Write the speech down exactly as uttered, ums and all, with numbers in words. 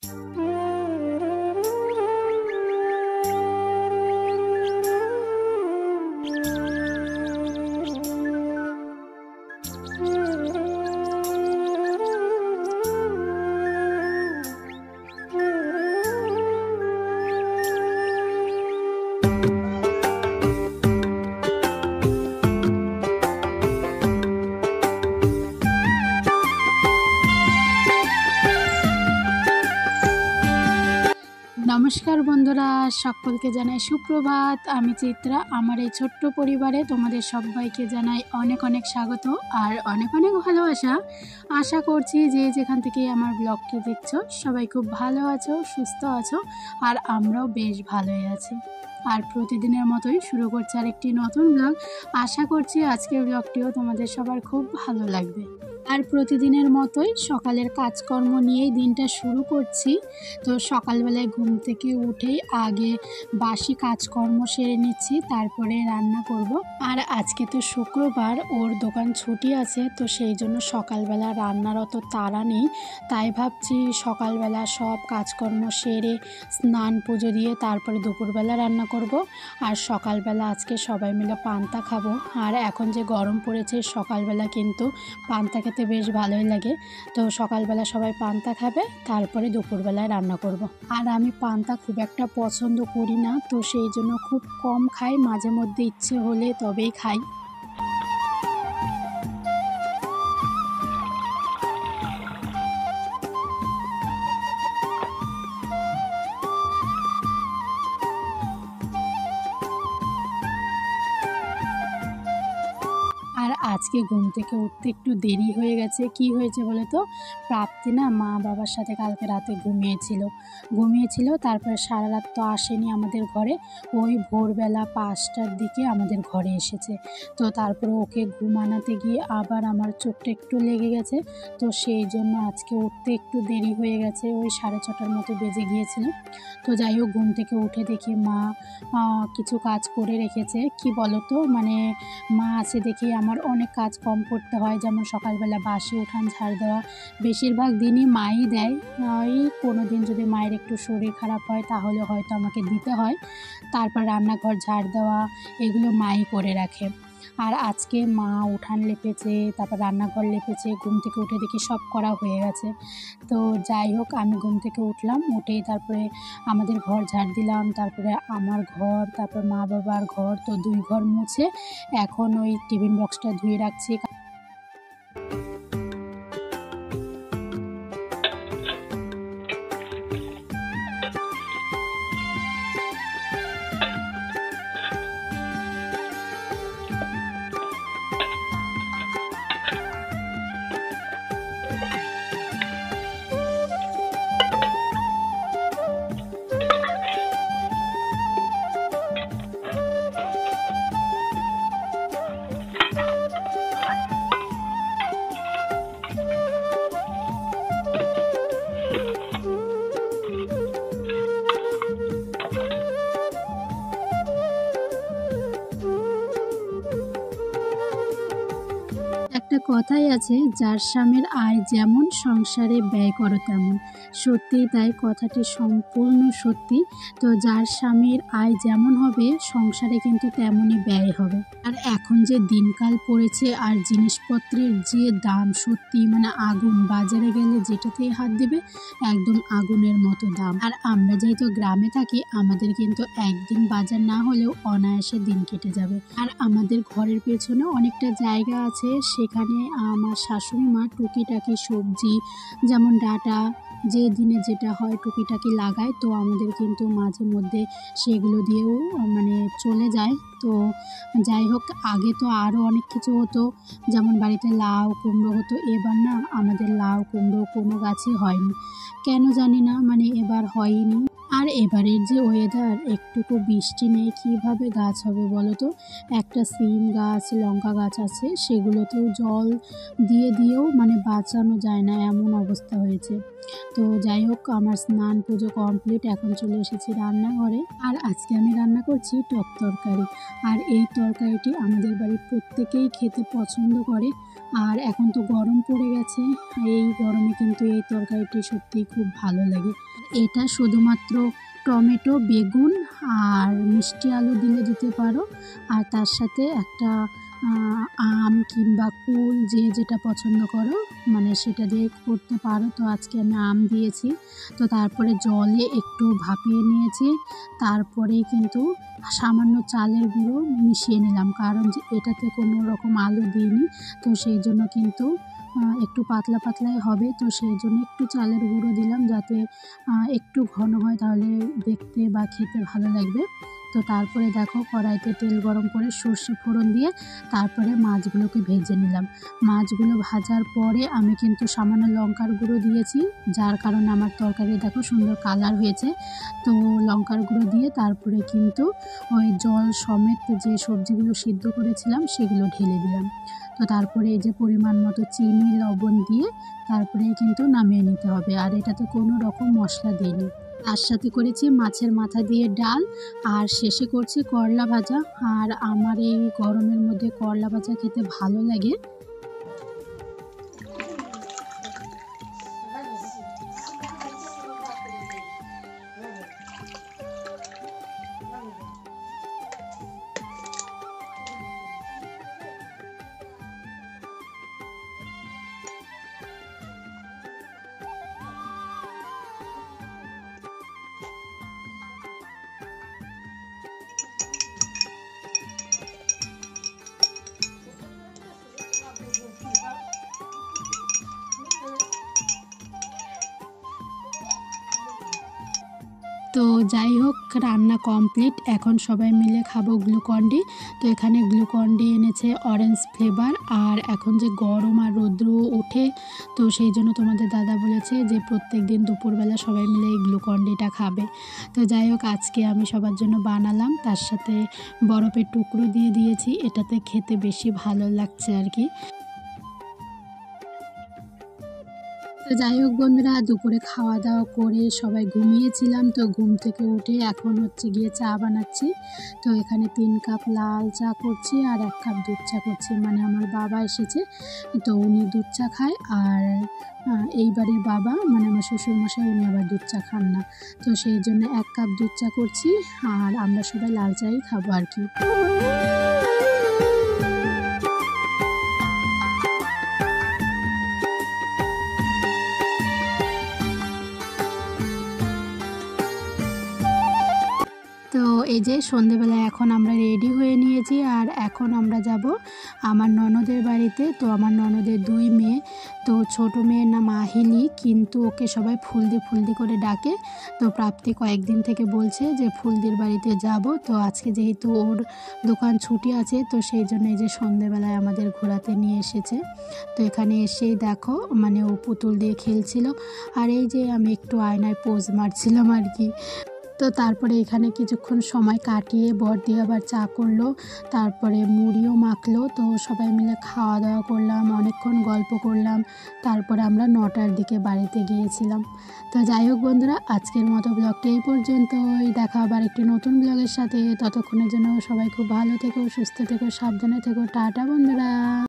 नमस्कार बंधुरा सकलके जानाई सुप्रभात। आमी चित्रा आमार এই ছোট্ট পরিবারে তোমাদের সবাইকে জানাই অনেক অনেক স্বাগত আর অনেক অনেক ভালোবাসা। আশা করছি যে যেখান থেকে আমার ব্লগটি দেখছো সবাই খুব ভালো আছো, সুস্থ আছো আর আমরাও বেশ ভালোই আছি। আর প্রতিদিনের মতোই শুরু করছি আরেকটি নতুন ব্লগ। আশা করছি আজকের ব্লগটিও তোমাদের সবার খুব ভালো লাগবে। আর প্রতিদিনের মতোই সকালের কাজকর্ম নিয়েই দিনটা শুরু করছি। তো সকালবেলায় ঘুম থেকে উঠেই আগে বাসি কাজকর্ম সেরে নিচ্ছি, তারপরে রান্না করব। আর আজকে তো শুক্রবার, ওর দোকান ছুটি আছে, তো সেই জন্য সকালবেলা রান্নার অত তাড়া নেই। তাই ভাবছি সকালবেলা সব কাজকর্ম সেরে স্নান পুজো দিয়ে তারপরে দুপুরবেলা রান্না করব। আর সকালবেলা আজকে সবাই মিলে পান্তা খাবো। আর এখন যে গরম পড়েছে সকালবেলা কিন্তু পান্তা খেতে বেশ ভালোই লাগে। তো সকালবেলা সবাই পান্তা খাবে, তারপরে দুপুরবেলায় রান্না করব। আর আমি পান্তা খুব একটা পছন্দ করি না, তো সেই জন্য খুব কম খাই, মাঝে মধ্যে ইচ্ছে হলে তবেই খাই। আর আজকে ঘুম থেকে উঠতে একটু দেরি হয়ে গেছে। কি হয়েছে বলে তো, প্রাপ্তি না মা বাবার সাথে কালকে রাতে ঘুমিয়েছিল ঘুমিয়েছিল তারপরে সারা রাত তো আসেনি আমাদের ঘরে। ওই ভোরবেলা পাঁচটার দিকে আমাদের ঘরে এসেছে। তো তারপরে ওকে ঘুমানাতে গিয়ে আবার আমার চোখটা একটু লেগে গেছে। তো সেই জন্য আজকে উঠতে একটু দেরি হয়ে গেছে, ওই সাড়ে ছটার মতো বেজে গিয়েছিল। তো যাই হোক, ঘুম থেকে উঠে দেখি মা কিছু কাজ করে রেখেছে। কি বলো তো, মানে মা আছে দেখি আমার অনেক কাজ কম করতে হয়, যেমন সকালবেলা বাসি উঠান ঝাড় দেওয়া বেশিরভাগ দিনই মাই দেয়। এই কোনো দিন যদি মায়ের একটু শরীর খারাপ হয় তাহলে হয়তো আমাকে দিতে হয়। তারপর রান্নাঘর ঝাড় দেওয়া এগুলো মাই করে রাখে। আর আজকে মা উঠান লেপেছে, তারপর রান্নাঘর লেপেছে। ঘুম থেকে উঠে দেখি সব করা হয়ে গেছে। তো যাই হোক, আমি ঘুম থেকে উঠলাম, উঠেই তারপরে আমাদের ঘর ঝাড় দিলাম, তারপরে আমার ঘর, তারপর মা বাবার ঘর, তো দুই ঘর মুছে এখন ওই টিফিন বক্সটা ধুয়ে রাখছি। একটা কথাই আছে, যার স্বামীর আয় যেমন সংসারে ব্যয় করো তেমন। সত্যি তাই, কথাটি সম্পূর্ণ সত্যি। তো যার স্বামীর আয় যেমন হবে সংসারে কিন্তু তেমনই ব্যয় হবে। আর এখন যে দিনকাল পড়েছে আর জিনিসপত্রের যে দাম, সত্যি মানে আগুন। বাজারে গেলে যেটাতেই হাত দেবে একদম আগুনের মতো দাম। আর আমরা যেহেতু গ্রামে থাকি, আমাদের কিন্তু একদিন বাজার না হলেও অনায়াসে দিন কেটে যাবে। আর আমাদের ঘরের পেছনে অনেকটা জায়গা আছে, সেখানে আমার শাশুড়ি মা টুকিটাকি সবজি যেমন ডাঁটা যে দিনে যেটা হয় টুকিটাকি লাগায়। তো আমাদের কিন্তু মাঝে মধ্যে সেগুলো দিয়েও মানে চলে যায়। তো যাই হোক, আগে তো আরও অনেক কিছু হতো, যেমন বাড়িতে লাউ কুমড়ো হতো। এবার না আমাদের লাউ কুমড়ো কোনো গাছই হয়নি, কেন জানি না, মানে এবার হয়নি। আর আর এবারের যে ওয়েদার, একটুকু বৃষ্টি নেই, কীভাবে গাছ হবে বলো তো। একটা সিম গাছ, লঙ্কা গাছ আছে, সেগুলোতেও জল দিয়ে দিয়েও মানে বাঁচানো যায় না, এমন অবস্থা হয়েছে। তো যাই হোক, আমার স্নান পুজো কমপ্লিট, এখন চলে এসেছি রান্নাঘরে। আর আজকে আমি রান্না করছি টক তরকারি। আর এই তরকারিটি আমাদের বাড়ির প্রত্যেকেই খেতে পছন্দ করে। আর এখন তো গরম পড়ে গেছে, এই গরমে কিন্তু এই তরকারিটি সত্যিই খুব ভালো লাগে। এটা শুধুমাত্র টমেটো, বেগুন আর মিষ্টি আলু দিলে দিতে পারো, আর তার সাথে একটা আম কিংবা কুল, যে যেটা পছন্দ করো মানে সেটা দিয়ে করতে পারো। তো আজকে আমি আম দিয়েছি। তো তারপরে জলে একটু ভাপিয়ে নিয়েছি, তারপরেই কিন্তু সামান্য চালের গুঁড়ো মিশিয়ে নিলাম, কারণ যে এটাতে কোনো রকম আলু দিইনি, তো সেই জন্য কিন্তু একটু পাতলা পাতলাই হবে। তো সেই জন্য একটু চালের গুঁড়ো দিলাম, যাতে একটু ঘন হয়, তাহলে দেখতে বা খেতে ভালো লাগবে। তো তারপরে দেখো, কড়াইতে তেল গরম করে সর্ষে ফোড়ন দিয়ে তারপরে মাছগুলোকে ভেজে নিলাম। মাছগুলো ভাজার পরে আমি কিন্তু সামান্য লঙ্কার গুঁড়ো দিয়েছি, যার কারণে আমার তরকারি দেখো সুন্দর কালার হয়েছে। তো লঙ্কার গুঁড়ো দিয়ে তারপরে কিন্তু ওই জল সমেত যে সবজিগুলো সিদ্ধ করেছিলাম সেগুলো ঢেলে দিলাম। তো তারপরে এই যে পরিমাণ মতো চিনি, লবণ দিয়ে তারপরে কিন্তু নামিয়ে নিতে হবে। আর এটাতে কোনো রকম মশলা দিইনি। তার সাথে করেছি মাছের মাথা দিয়ে ডাল, আর শেষে করছি করলা ভাজা। আর আমার এই গরমের মধ্যে করলা ভাজা খেতে ভালো লাগে। তো যাই হোক, রান্না কমপ্লিট, এখন সবাই মিলে খাবো গ্লুকন-ডি। তো এখানে গ্লুকন-ডি এনেছে অরেঞ্জ ফ্লেভার। আর এখন যে গরম আর রৌদ্র ওঠে, তো সেই জন্য তোমাদের দাদা বলেছে যে প্রত্যেক দিন দুপুরবেলা সবাই মিলে এই গ্লুকন-ডিটা খাবে। তো যাই হোক, আজকে আমি সবার জন্য বানালাম, তার সাথে বরফের টুকরো দিয়ে দিয়েছি, এটাতে খেতে বেশি ভালো লাগছে আর কি। তো যাই হোক বন্ধুরা, দুপুরে খাওয়া দাওয়া করে সবাই ঘুমিয়েছিলাম। তো ঘুম থেকে উঠে এখন হচ্ছে গিয়ে চা বানাচ্ছি। তো এখানে তিন কাপ লাল চা করছি আর এক কাপ দুধ চা করছি। মানে আমার বাবা এসেছে, তো উনি দুধ চা খায়। আর এই বাড়ির বাবা মানে আমার শ্বশুরমশাই, উনি আবার দুধ চা খান না। তো সেই জন্য এক কাপ দুধ চা করছি, আর আমরা সবাই লাল চাই খাবো আর কি। তো এই যে সন্ধেবেলায় এখন আমরা রেডি হয়ে নিয়েছি, আর এখন আমরা যাব আমার ননদের বাড়িতে। তো আমার ননদের দুই মেয়ে, তো ছোট মেয়ের নাম আহিলি, কিন্তু ওকে সবাই ফুলদি ফুলদি করে ডাকে। তো প্রাপ্তি কয়েকদিন থেকে বলছে যে ফুলদির বাড়িতে যাব। তো আজকে যেহেতু ওর দোকান ছুটি আছে, তো সেই জন্য এই যে সন্ধেবেলায় আমাদের ঘোরাতে নিয়ে এসেছে। তো এখানে এসেই দেখো মানে ও পুতুল দিয়ে খেলছিল, আর এই যে আমি একটু আয়নায় পোজ মারছিলাম আর কি। তো তারপরে এখানে কিছুক্ষণ সময় কাটিয়ে বড়দি আবার চা করলো, তারপরে মুড়িও মাখলো। তো সবাই মিলে খাওয়া দাওয়া করলাম, অনেকক্ষণ গল্প করলাম, তারপরে আমরা নটার দিকে বাড়িতে গিয়েছিলাম। তো যাই হোক বন্ধুরা, আজকের মতো ব্লগটা এই পর্যন্তই। দেখা আবার একটি নতুন ব্লগের সাথে। ততক্ষণের জন্য সবাই খুব ভালো থেকো, সুস্থ থেকো, সাবধানে থেকো। টাটা বন্ধুরা।